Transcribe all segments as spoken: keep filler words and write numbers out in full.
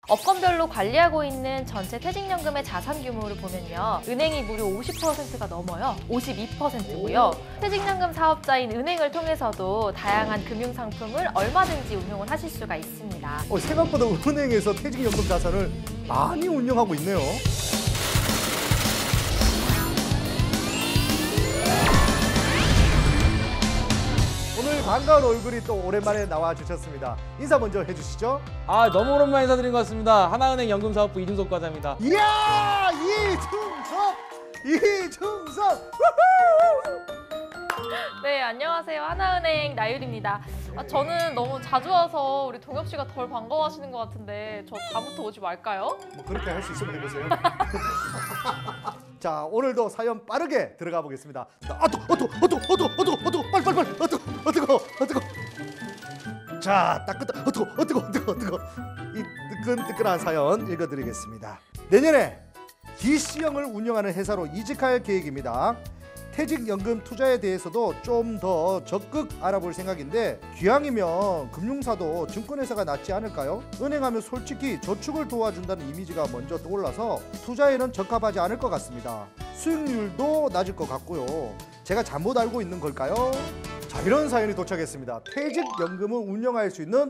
업건별로 관리하고 있는 전체 퇴직연금의 자산 규모를 보면요. 은행이 무려 오십 퍼센트가 넘어요. 오십이 퍼센트고요. 퇴직연금 사업자인 은행을 통해서도 다양한 금융상품을 얼마든지 운용을 하실 수가 있습니다. 어, 생각보다 은행에서 퇴직연금 자산을 많이 운영하고 있네요. 오늘 반가운 얼굴이 또 오랜만에 나와주셨습니다. 인사 먼저 해주시죠. 아, 너무 오랜만에 인사드린 것 같습니다. 하나은행 연금사업부 이중섭 과장입니다. 이야, 이중섭! 이중섭! 네, 안녕하세요. 하나은행 나율입니다. 아, 저는 너무 자주 와서 우리 동엽 씨가 덜 반가워하시는 것 같은데 저 다음부터 오지 말까요? 뭐 그렇게 할 수 있으면 해보세요. 자, 오늘도 사연 빠르게 들어가 보겠습니다. 아, 또, 어, 또, 어, 또, 어, 또, 어, 또, 어, 또, 빨리, 빨리, 빨리, 어, 또, 어, 뜨거, 어, 뜨거. 자, 따끈따, 어, 뜨거, 어, 뜨거, 어, 뜨거, 어, 뜨거. 이 뜨끈뜨끈한 사연 읽어드리겠습니다. 내년에 디씨형을 운영하는 회사로 이직할 계획입니다. 퇴직연금 투자에 대해서도 좀 더 적극 알아볼 생각인데 기왕이면 금융사도 증권회사가 낫지 않을까요? 은행하면 솔직히 저축을 도와준다는 이미지가 먼저 떠올라서 투자에는 적합하지 않을 것 같습니다. 수익률도 낮을 것 같고요. 제가 잘못 알고 있는 걸까요? 자, 이런 사연이 도착했습니다. 퇴직연금을 운영할 수 있는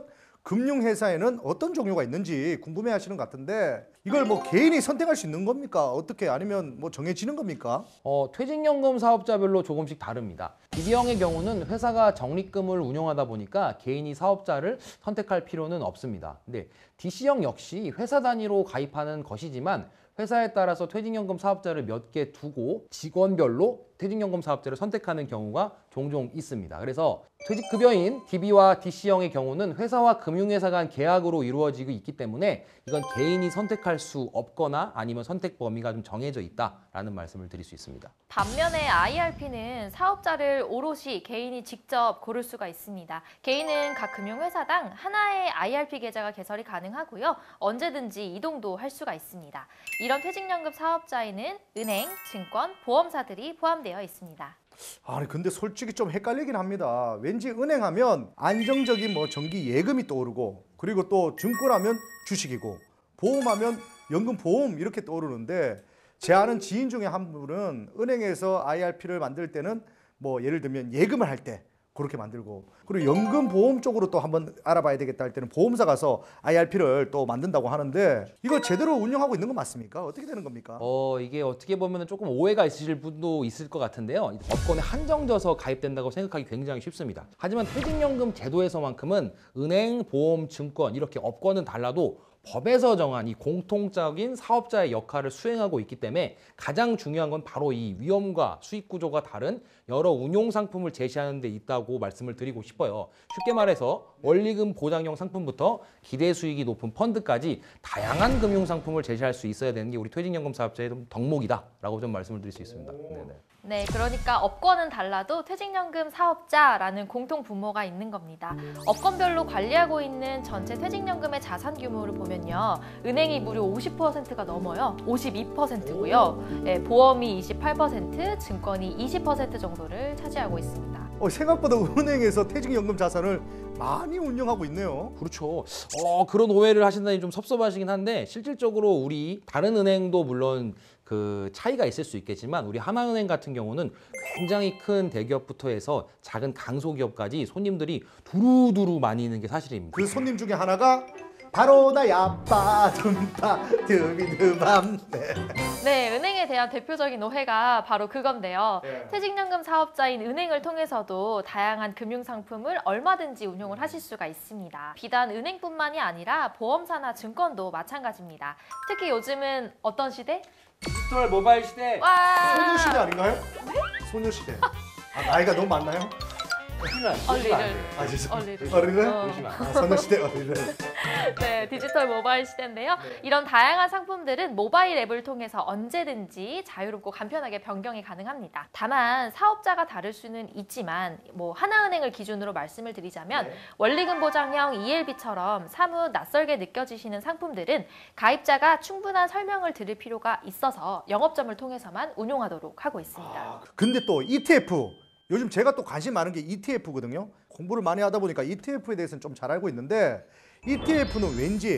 금융회사에는 어떤 종류가 있는지 궁금해 하시는 것 같은데 이걸 뭐 개인이 선택할 수 있는 겁니까? 어떻게 아니면 뭐 정해지는 겁니까? 어, 퇴직연금 사업자별로 조금씩 다릅니다. 디비형의 경우는 회사가 적립금을 운영하다 보니까 개인이 사업자를 선택할 필요는 없습니다. 근데 디씨형 역시 회사 단위로 가입하는 것이지만 회사에 따라서 퇴직연금 사업자를 몇 개 두고 직원별로 퇴직연금 사업자를 선택하는 경우가 종종 있습니다. 그래서 퇴직급여인 디비와 디씨형의 경우는 회사와 금융회사 간 계약으로 이루어지고 있기 때문에 이건 개인이 선택할 수 없거나 아니면 선택 범위가 좀 정해져 있다라는 말씀을 드릴 수 있습니다. 반면에 아이알피는 사업자를 오롯이 개인이 직접 고를 수가 있습니다. 개인은 각 금융회사당 하나의 아이알피 계좌가 개설이 가능하고요. 언제든지 이동도 할 수가 있습니다. 이런 퇴직연금 사업자에는 은행, 증권, 보험사들이 포함되어 있습니다. 아니 근데 솔직히 좀 헷갈리긴 합니다. 왠지 은행하면 안정적인 뭐 정기 예금이 떠오르고 그리고 또 증권하면 주식이고 보험하면 연금 보험 이렇게 떠오르는데 제 아는 지인 중에 한 분은 은행에서 아이알피를 만들 때는 뭐 예를 들면 예금을 할 때 그렇게 만들고 그리고 연금 보험 쪽으로 또 한번 알아봐야 되겠다 할 때는 보험사 가서 아이알피를 또 만든다고 하는데 이거 제대로 운영하고 있는 거 맞습니까? 어떻게 되는 겁니까? 어, 이게 어떻게 보면 조금 오해가 있으실 분도 있을 것 같은데요. 업권에 한정져서 가입된다고 생각하기 굉장히 쉽습니다. 하지만 퇴직연금 제도에서만큼은 은행, 보험, 증권 이렇게 업권은 달라도 법에서 정한 이 공통적인 사업자의 역할을 수행하고 있기 때문에 가장 중요한 건 바로 이 위험과 수익 구조가 다른 여러 운용 상품을 제시하는 데 있다고 말씀을 드리고 싶어요. 쉽게 말해서 원리금 보장형 상품부터 기대 수익이 높은 펀드까지 다양한 금융 상품을 제시할 수 있어야 되는 게 우리 퇴직연금 사업자의 덕목이다라고 좀 말씀을 드릴 수 있습니다. 네네. 네, 그러니까 업권은 달라도 퇴직연금 사업자라는 공통 분모가 있는 겁니다. 업권별로 관리하고 있는 전체 퇴직연금의 자산 규모를 보면요. 은행이 무려 오십 퍼센트가 넘어요. 오십이 퍼센트고요. 네, 보험이 이십팔 퍼센트, 증권이 이십 퍼센트 정도를 차지하고 있습니다. 어, 생각보다 은행에서 퇴직연금 자산을 많이 운영하고 있네요. 그렇죠. 어, 그런 오해를 하신다니 좀 섭섭하시긴 한데 실질적으로 우리 다른 은행도 물론 그 차이가 있을 수 있겠지만 우리 하나은행 같은 경우는 굉장히 큰 대기업부터 해서 작은 강소기업까지 손님들이 두루두루 많이 있는 게 사실입니다. 그 손님 중에 하나가 바로 나야 빠둠빠 드비드밤. 네. 네, 은행에 대한 대표적인 오해가 바로 그건데요. 네. 퇴직연금 사업자인 은행을 통해서도 다양한 금융상품을 얼마든지 운용을 하실 수가 있습니다. 비단 은행뿐만이 아니라 보험사나 증권도 마찬가지입니다. 특히 요즘은 어떤 시대? 디지털 모바일 시대. 와! 소녀시대 아닌가요? 소녀시대. 아, 나이가 너무 많나요? 어리를. 아, 진짜. 어리를. 어리를? 어. 아, 소녀시대 어리를. 네, 디지털 모바일 시대인데요. 이런 다양한 상품들은 모바일 앱을 통해서 언제든지 자유롭고 간편하게 변경이 가능합니다. 다만 사업자가 다를 수는 있지만 뭐 하나은행을 기준으로 말씀을 드리자면 네. 원리금 보장형 이엘비처럼 사뭇 낯설게 느껴지시는 상품들은 가입자가 충분한 설명을 들을 필요가 있어서 영업점을 통해서만 운용하도록 하고 있습니다. 아, 근데 또 이티에프 요즘 제가 또 관심 많은 게 이티에프거든요. 공부를 많이 하다 보니까 이티에프에 대해서는 좀 잘 알고 있는데 이티에프는 왠지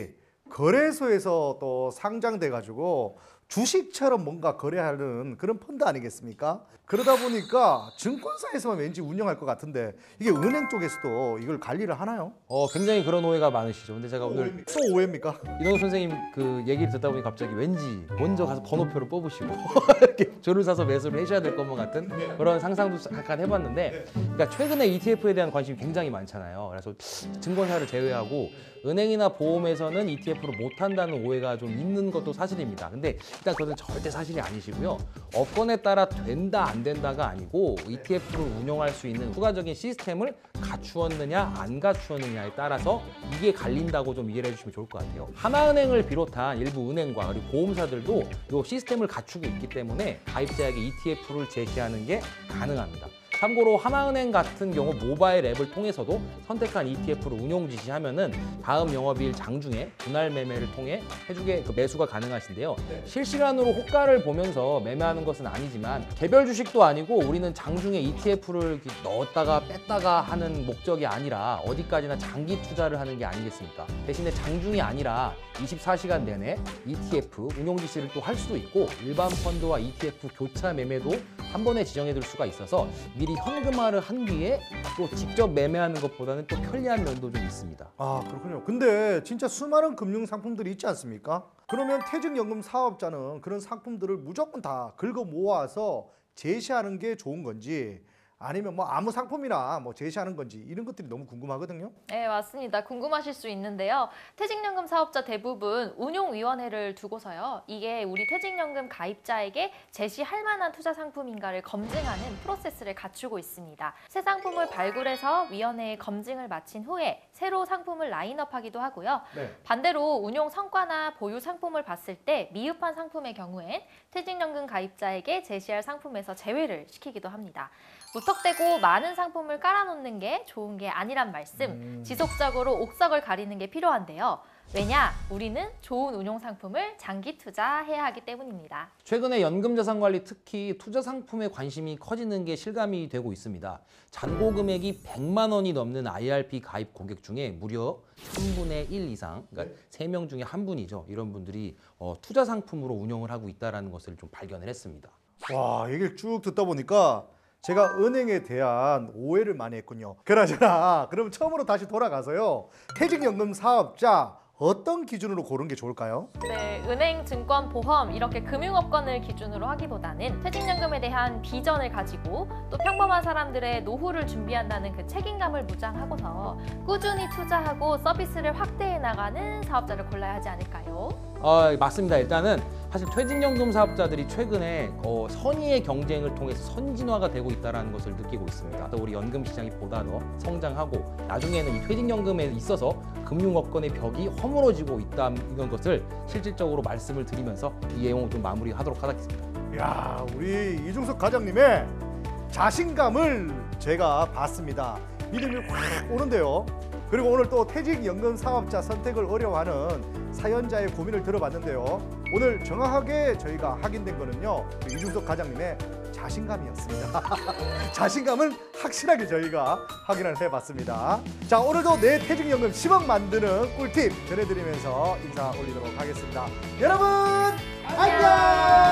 거래소에서 또 상장돼 가지고 주식처럼 뭔가 거래하는 그런 펀드 아니겠습니까? 그러다 보니까 증권사에서만 왠지 운영할 것 같은데 이게 은행 쪽에서도 이걸 관리를 하나요? 어, 굉장히 그런 오해가 많으시죠. 근데 제가 오늘 또 오해입니까? 이동욱 선생님 그 얘기를 듣다 보니 갑자기 왠지 먼저 가서 번호표를 뽑으시고 이렇게 줄을 서서 매수를 하셔야 될 것만 같은 그런 상상도 잠깐 해봤는데, 그러니까 최근에 이티에프에 대한 관심이 굉장히 많잖아요. 그래서 증권사를 제외하고 은행이나 보험에서는 이티에프를 못한다는 오해가 좀 있는 것도 사실입니다. 근데 일단 그것은 절대 사실이 아니시고요. 업권에 따라 된다 안 된다가 아니고 이티에프를 운영할 수 있는 추가적인 시스템을 갖추었느냐 안 갖추었느냐에 따라서 이게 갈린다고 좀 이해를 해주시면 좋을 것 같아요. 하나은행을 비롯한 일부 은행과 그리고 보험사들도 이 시스템을 갖추고 있기 때문에 가입자에게 이티에프를 제시하는 게 가능합니다. 참고로 하나은행 같은 경우 모바일 앱을 통해서도 선택한 이티에프를 운용 지시하면은 다음 영업일 장중에 분할 매매를 통해 해주게 그 매수가 가능하신데요. 실시간으로 호가를 보면서 매매하는 것은 아니지만 개별 주식도 아니고 우리는 장중에 이티에프를 넣었다가 뺐다가 하는 목적이 아니라 어디까지나 장기 투자를 하는 게 아니겠습니까? 대신에 장중이 아니라 이십사 시간 내내 이티에프 운용 지시를 또 할 수도 있고 일반 펀드와 이티에프 교차 매매도 한 번에 지정해 둘 수가 있어서 미리 현금화를 한 뒤에 또 직접 매매하는 것보다는 또 편리한 면도 좀 있습니다. 아, 그렇군요. 근데 진짜 수많은 금융 상품들이 있지 않습니까? 그러면 퇴직연금 사업자는 그런 상품들을 무조건 다 긁어 모아서 제시하는 게 좋은 건지, 아니면 뭐 아무 상품이나 뭐 제시하는 건지, 이런 것들이 너무 궁금하거든요. 네, 맞습니다. 궁금하실 수 있는데요. 퇴직연금 사업자 대부분 운용위원회를 두고서요. 이게 우리 퇴직연금 가입자에게 제시할 만한 투자 상품인가를 검증하는 프로세스를 갖추고 있습니다. 새 상품을 발굴해서 위원회에 검증을 마친 후에 새로 상품을 라인업하기도 하고요. 네. 반대로 운용 성과나 보유 상품을 봤을 때 미흡한 상품의 경우엔 퇴직연금 가입자에게 제시할 상품에서 제외를 시키기도 합니다. 무턱대고 많은 상품을 깔아놓는 게 좋은 게 아니란 말씀, 음. 지속적으로 옥석을 가리는 게 필요한데요. 왜냐? 우리는 좋은 운용 상품을 장기 투자해야 하기 때문입니다. 최근에 연금자산관리 특히 투자 상품에 관심이 커지는 게 실감이 되고 있습니다. 잔고 금액이 백만 원이 넘는 아이알피 가입 고객 중에 무려 삼분의 일 이상, 그러니까 세 명 중에 한 분이죠. 이런 분들이 어, 투자 상품으로 운영을 하고 있다는 것을 좀 발견을 했습니다. 와, 얘기를 쭉 듣다 보니까 제가 은행에 대한 오해를 많이 했군요. 그나저나 그럼 처음으로 다시 돌아가서요. 퇴직연금 사업자 어떤 기준으로 고르는 게 좋을까요? 네, 은행, 증권, 보험 이렇게 금융업권을 기준으로 하기보다는 퇴직연금에 대한 비전을 가지고 또 평범한 사람들의 노후를 준비한다는 그 책임감을 무장하고서 꾸준히 투자하고 서비스를 확대해 나가는 사업자를 골라야 하지 않을까요? 어, 맞습니다. 일단은 사실 퇴직연금 사업자들이 최근에 어, 선의의 경쟁을 통해서 선진화가 되고 있다는 것을 느끼고 있습니다. 또 우리 연금 시장이 보다 더 성장하고 나중에는 이 퇴직연금에 있어서 금융업권의 벽이 허물어지고 있다, 이런 것을 실질적으로 말씀을 드리면서 이 내용을 좀 마무리하도록 하겠습니다. 이야, 우리 이중석 과장님의 자신감을 제가 봤습니다. 믿음이 확 오는데요. 그리고 오늘 또 퇴직연금 사업자 선택을 어려워하는 사연자의 고민을 들어봤는데요. 오늘 정확하게 저희가 확인된 거는요, 이중석 과장님의 자신감이었습니다. 자신감을 확실하게 저희가 확인을 해봤습니다. 자, 오늘도 내 퇴직연금 십억 만드는 꿀팁 전해드리면서 인사 올리도록 하겠습니다. 여러분 안녕!